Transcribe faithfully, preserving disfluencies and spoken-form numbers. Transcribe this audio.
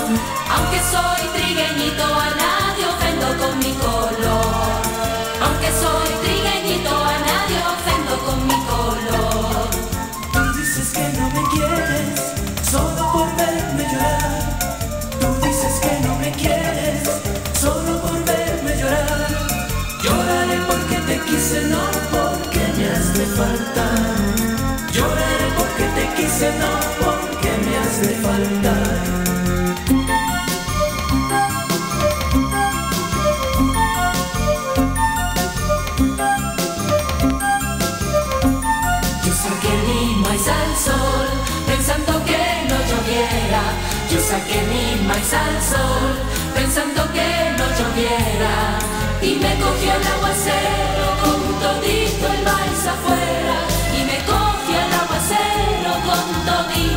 Aunque soy trigueñito, a nadie ofendo con mi color. Aunque soy trigueñito, a nadie ofendo con mi color. Tú dices que no me quieres solo por verme llorar. Tú dices que no me quieres solo por verme llorar. Lloraré porque te quise, no porque me has de faltar. Lloraré porque te quise, no porque me has de faltar. Yo saqué mi maíz al sol pensando que no lloviera. Yo saqué mi maíz al sol pensando que no lloviera. Y me cogió el aguacero con todito el maíz afuera. Y me cogió el aguacero con todito